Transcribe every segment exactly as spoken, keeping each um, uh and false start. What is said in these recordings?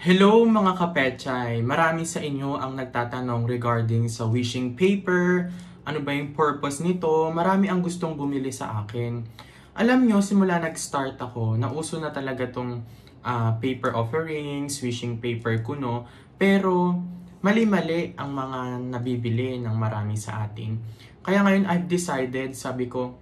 Hello mga kapetchay! Marami sa inyo ang nagtatanong regarding sa wishing paper. Ano ba yung purpose nito? Marami ang gustong bumili sa akin. Alam nyo, simula nag-start ako, nauso na talaga tong uh, paper offerings, wishing paper kuno. Pero mali-mali ang mga nabibili ng marami sa atin. Kaya ngayon I've decided, sabi ko,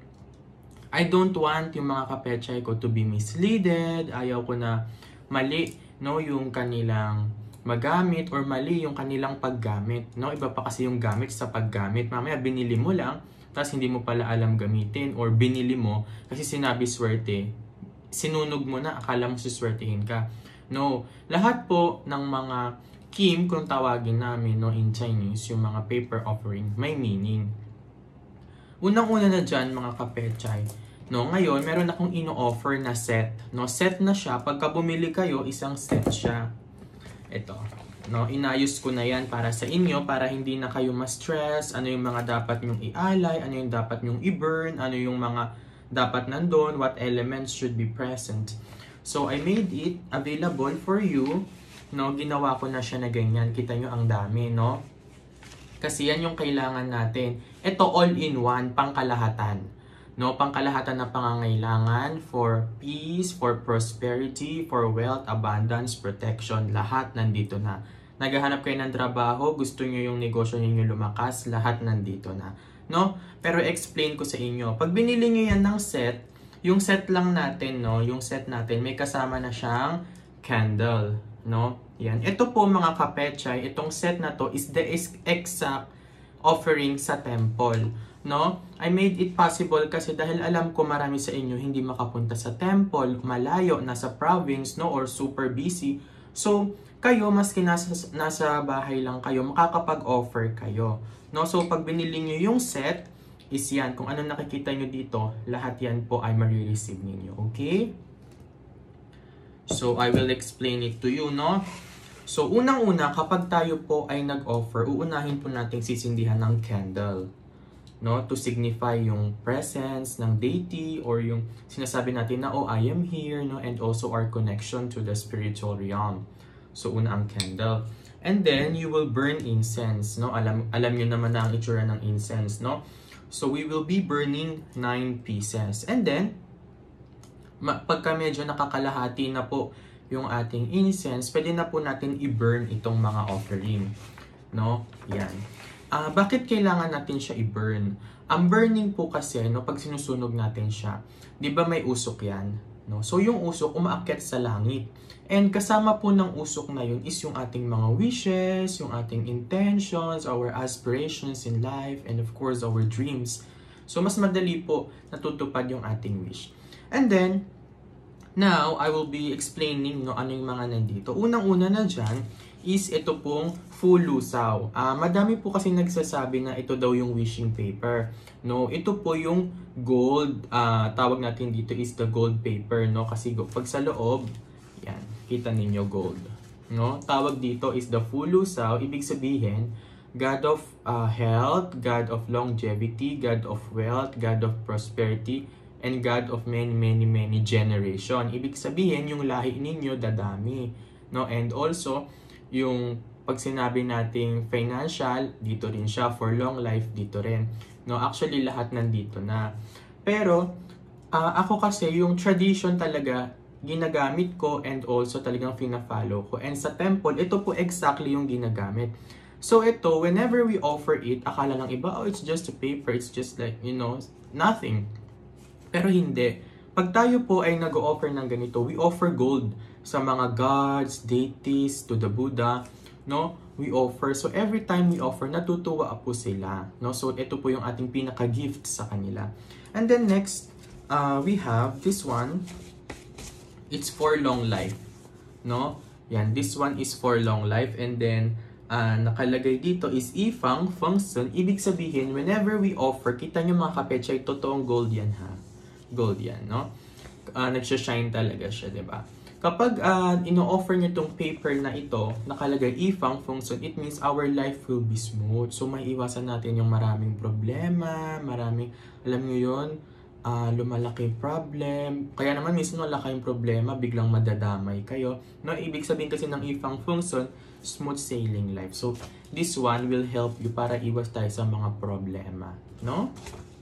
I don't want yung mga kapetchay ko to be misleaded. Ayaw ko na mali, no, yung kanilang magamit or mali yung kanilang paggamit, no? Iba pa kasi yung gamit sa paggamit. Mamaya binili mo lang, tapos hindi mo pala alam gamitin, or binili mo kasi sinabi swerte. Sinunog mo na, akala mo suswertehin ka. No, lahat po ng mga kim, kung tawagin namin, no, in Chinese, yung mga paper offering, may meaning. Unang-una na dyan, mga kapetchay, no, ngayon, meron akong ino-offer na set. No, set na siya. Pagka bumili kayo, isang set siya. Ito. No, inayos ko na yan para sa inyo, para hindi na kayo ma-stress. Ano yung mga dapat nyong i-alay, ano yung dapat nyong i-burn, ano yung mga dapat nandun, what elements should be present. So, I made it available for you. No, ginawa ko na siya na ganyan. Kita nyo ang dami, no? Kasi yan yung kailangan natin. Ito all-in-one, pangkalahatan. No, pangkalahatan na pangangailangan for peace, for prosperity, for wealth, abundance, protection. Lahat nandito na. Naghahanap kayo ng trabaho, gusto nyo yung negosyo niyo lumakas, lahat nandito na. No? Pero explain ko sa inyo. Pag binili nyo yan ng set, yung set lang natin, no, yung set natin, may kasama na siyang candle. No? Yan. Ito po mga kapetchay, itong set na to is the exact offering sa temple. No? I made it possible kasi dahil alam ko marami sa inyo hindi makapunta sa temple, malayo, nasa province, no, or super busy. So, kayo, maski nasa, nasa bahay lang kayo, makakapag-offer kayo. No? So, pag binili nyo yung set, is yan. Kung ano nakikita nyo dito, lahat yan po ay marireceive ninyo. Okay? So, I will explain it to you, no? So, unang-una, kapag tayo po ay nag-offer, uunahin po nating sisindihan ng candle, no? To signify yung presence ng deity or yung sinasabi natin na, oh, I am here, no? And also our connection to the spiritual realm. So, una ang candle. And then, you will burn incense, no? Alam, alam nyo naman na ang itsura ng incense, no? So, we will be burning nine pieces. And then, pagka medyo nakakalahati na po yung ating incense, pwede na po natin i-burn itong mga offering. No? Yan. Uh, bakit kailangan natin siya i-burn? Ang burning po kasi, no, pag sinusunog natin siya, di ba may usok yan? No? So yung usok, umaakyat sa langit. And kasama po ng usok na yun is yung ating mga wishes, yung ating intentions, our aspirations in life, and of course, our dreams. So mas madali po natutupad yung ating wish. And then, now, I will be explaining no, ano yung mga nandito. Unang-una na dyan is ito pong full lusaw. Uh, madami po kasi nagsasabi na ito daw yung wishing paper. No, ito po yung gold. Uh, tawag natin dito is the gold paper. No? Kasi pag sa loob, yan, kita ninyo gold. No? Tawag dito is the full lusaw. Ibig sabihin, God of uh, health, God of longevity, God of wealth, God of prosperity, and God of many, many, many generation. Ibig sabihin, yung lahi ninyo dadami. No? And also, yung pag sinabi nating financial, dito rin siya. For long life, dito rin. No? Actually, lahat nandito na. Pero, uh, ako kasi, yung tradition talaga, ginagamit ko and also talagang fina-follow ko. And sa temple, ito po exactly yung ginagamit. So, ito, whenever we offer it, akala ng iba, oh, it's just a paper. It's just like, you know, nothing. Pero hindi. Pag tayo po ay nag-o-offer ng ganito, we offer gold sa mga gods, deities, to the Buddha, no? We offer. So every time we offer, natutuwa po sila, no? So ito po yung ating pinaka-gift sa kanila. And then next, uh, we have this one. It's for long life, no? Yan, this one is for long life. And then uh, nakalagay dito is Ifang Fengsun. Ibig sabihin, whenever we offer, kita nyo mga kapetchay, totoong gold yan ha. Gold yan, no? Uh, nagsha-shine talaga siya, diba? Kapag uh, ino-offer nyo itong paper na ito, nakalagay Ifang Fengsun, it means our life will be smooth. So, may iwasan natin yung maraming problema, maraming, alam nyo yun, uh, lumalaki yung problem. Kaya naman minsan wala kayong problema, biglang madadamay kayo. No, ibig sabihin kasi ng ifang function, smooth sailing life. So, this one will help you para iwas tayo sa mga problema. No?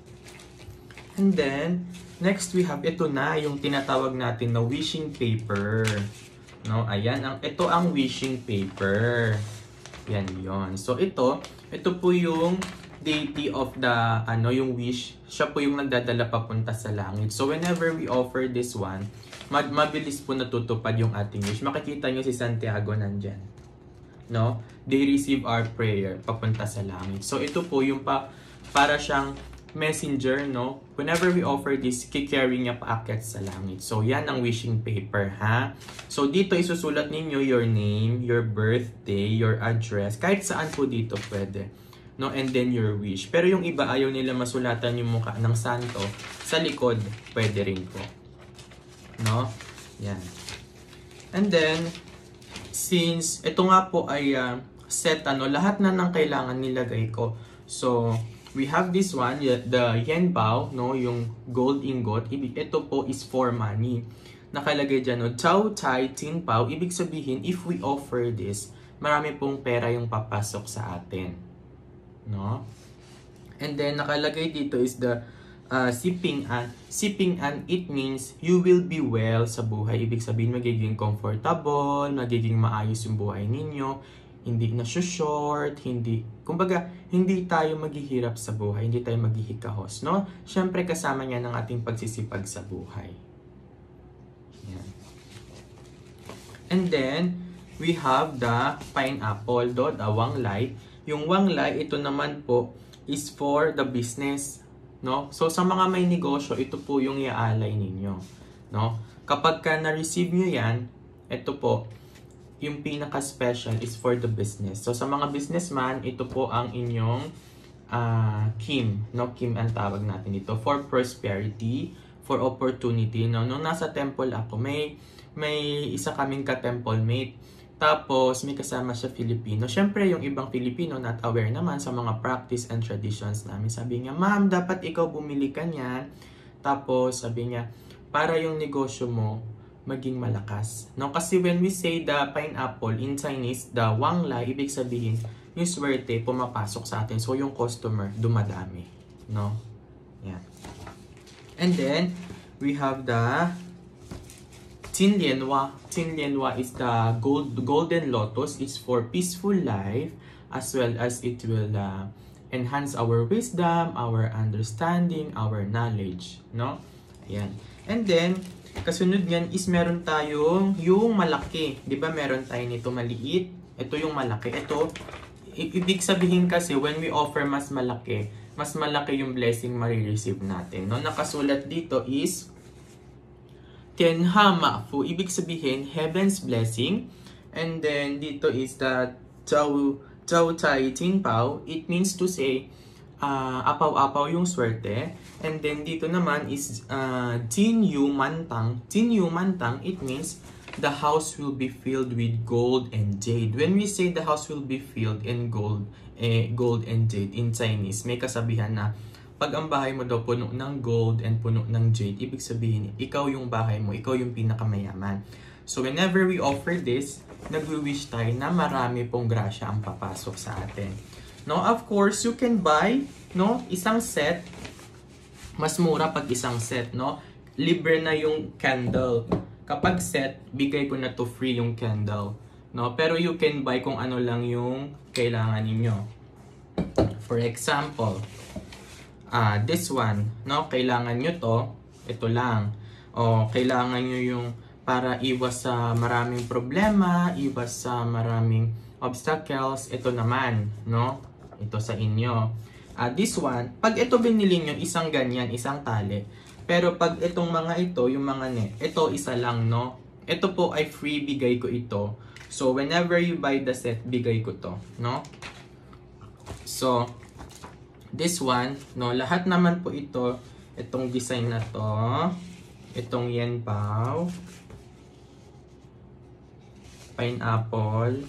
And then, next we have, ito na yung tinatawag natin na wishing paper. No, ayan, ang, ito ang wishing paper. Yan yon. So, ito, ito po yung deity of the, ano, yung wish. Siya po yung nagdadala papunta sa langit. So, whenever we offer this one, mag mabilis po natutupad yung ating wish. Makikita nyo si Santiago nandyan. No? They receive our prayer papunta sa langit. So, ito po yung pa, para siyang messenger, no? Whenever we offer this, kikarry niya paakyat sa langit. So, yan ang wishing paper, ha? So, dito isusulat ninyo your name, your birthday, your address. Kahit saan po dito pwede. No? And then your wish. Pero yung iba, ayaw nila masulatan yung mukha ng santo. Sa likod, pwede rin po. No? Yan. And then, since ito nga po ay uh, set, ano, lahat na ng kailangan nilagay ko. So, we have this one, the yen bao, no, yung gold ingot. Ito po is for money. Nakalagay dyan, no, Chow Tai Tin Pao. Ibig sabihin, if we offer this, marami pong pera yung papasok sa atin. No? And then, nakalagay dito is the uh, Siping An. Siping An, it means you will be well sa buhay. Ibig sabihin, magiging comfortable, magiging maayos yung buhay ninyo. Hindi na short, hindi, kumbaga, hindi tayo maghihirap sa buhay, hindi tayo maghihikahos, no? Siyempre, kasama niya ng ating pagsisipag sa buhay. Yan. And then, we have the pineapple, do, the wanglay. Yung wanglay, ito naman po, is for the business, no? So, sa mga may negosyo, ito po yung iaalay ninyo, no? Kapag ka na-receive nyo yan, ito po, yung pinaka-special is for the business. So, sa mga businessman, ito po ang inyong uh, Kim. No? Kim ang tawag natin ito. For prosperity, for opportunity. No? Nung nasa temple ako, may, may isa kaming ka-temple mate. Tapos, may kasama siya Filipino. Siyempre, yung ibang Filipino not aware naman sa mga practice and traditions namin. Sabi niya, ma'am, dapat ikaw bumili ka niyan. Tapos, sabi niya, para yung negosyo mo, maging malakas. No? Kasi when we say the pineapple in Chinese, the wanglai, ibig sabihin, yung swerte pumapasok sa atin. So, yung customer, dumadami. No? Yan. And then, we have the Qinlianhua. Qinlianhua is the gold, golden lotus. It's for peaceful life, as well as it will uh, enhance our wisdom, our understanding, our knowledge. No? Ayan. And then, kasunod niyan is meron tayong yung malaki. Di ba meron tayo nito maliit? Ito yung malaki. Ito, ibig sabihin kasi when we offer mas malaki, mas malaki yung blessing marireceive natin. No? Nakasulat dito is Tianha Mafu. Ibig sabihin, heaven's blessing. And then dito is the Zhao Zhao Tai Tin Pao. It means to say, Uh, apaw-apaw yung swerte. And then dito naman is uh, Jin Yu Mantang. Jin Yu Mantang, it means the house will be filled with gold and jade. When we say the house will be filled in gold, eh, gold and jade in Chinese, may kasabihan na pag ang bahay mo daw puno ng gold and puno ng jade, ibig sabihin, ikaw yung bahay mo, ikaw yung pinakamayaman. So whenever we offer this, nag-wish tayo na marami pong grasya ang papasok sa atin. No, of course, you can buy, no, isang set. Mas mura pag isang set, no? Libre na yung candle. Kapag set, bigay ko na to free yung candle, no? Pero you can buy kung ano lang yung kailangan ninyo. For example, ah, uh, this one, no? Kailangan nyo to, ito lang. O kailangan nyo yung para iwas sa maraming problema, iwas sa maraming obstacles, ito naman, no? Ito sa inyo. Uh, this one, pag ito binili nyo, isang ganyan, isang tali. Pero pag itong mga ito, yung mga net, ito isa lang, no? Ito po ay free, bigay ko ito. So, whenever you buy the set, bigay ko to, no? So, this one, no? Lahat naman po ito, itong design na to, itong yen bao, pineapple,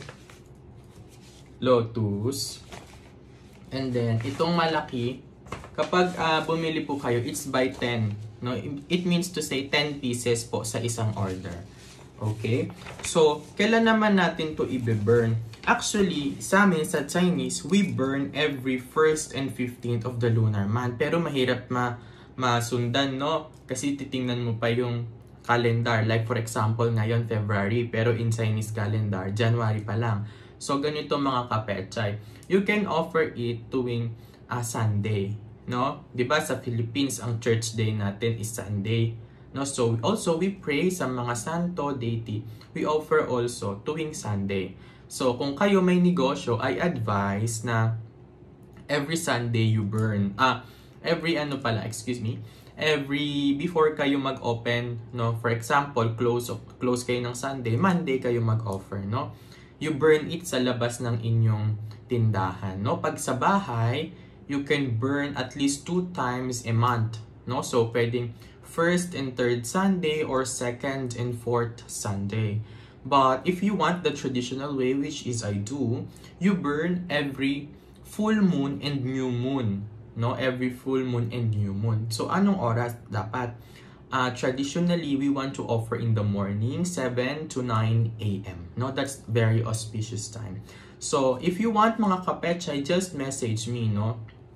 lotus, and then itong malaki, kapag uh, bumili po kayo, it's by ten. No, it means to say ten pieces po sa isang order. Okay? So, kailan naman natin to i-burn? Actually, sa amin sa Chinese, we burn every first and fifteenth of the lunar month. Pero mahirap ma masundan, no? Kasi titingnan mo pa yung calendar. Like for example, ngayon February, pero in Chinese calendar, January pa lang. So, ganito mga kapechay. You can offer it tuwing uh, Sunday. No? 'Di ba sa Philippines ang church day natin is Sunday. No? So also we pray sa mga santo, deity. We offer also tuwing Sunday. So kung kayo may negosyo, I advise na every Sunday you burn. Ah, every ano pala, excuse me. Every before kayo mag-open, no? For example, close of close kayo ng Sunday, Monday kayo mag-offer, no? You burn it sa labas ng inyong tindahan, no? Pag sa bahay, you can burn at least two times a month, no? So, pwedeng first and third Sunday or second and fourth Sunday. But if you want the traditional way, which is I do, you burn every full moon and new moon, no? Every full moon and new moon. So, anong oras dapat? Uh, traditionally, we want to offer in the morning, seven to nine A M No, that's very auspicious time. So, if you want mga kapechay, just message me, no?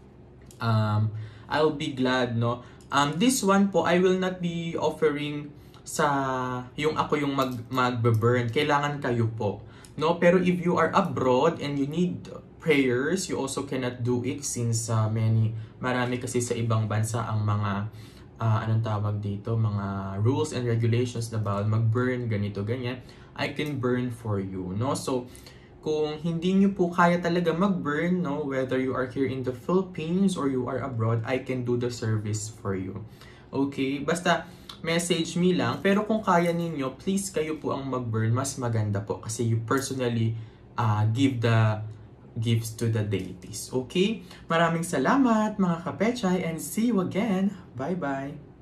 Um, I'll be glad, no? Um, this one po, I will not be offering sa yung ako yung mag magbe-burn. Kailangan kayo po, no? Pero if you are abroad and you need prayers, you also cannot do it since uh, many marami kasi sa ibang bansa ang mga uh, anong tawag dito, mga rules and regulations na bawal mag-burn ganito ganyan. I can burn for you, no? So kung hindi nyo po kaya talaga mag-burn, no, whether you are here in the Philippines or you are abroad, I can do the service for you. Okay? Basta message me lang. Pero kung kaya ninyo, please kayo po ang mag-burn. Mas maganda po kasi you personally uh, give the gifts to the deities. Okay? Maraming salamat mga kapechay and see you again. Bye-bye!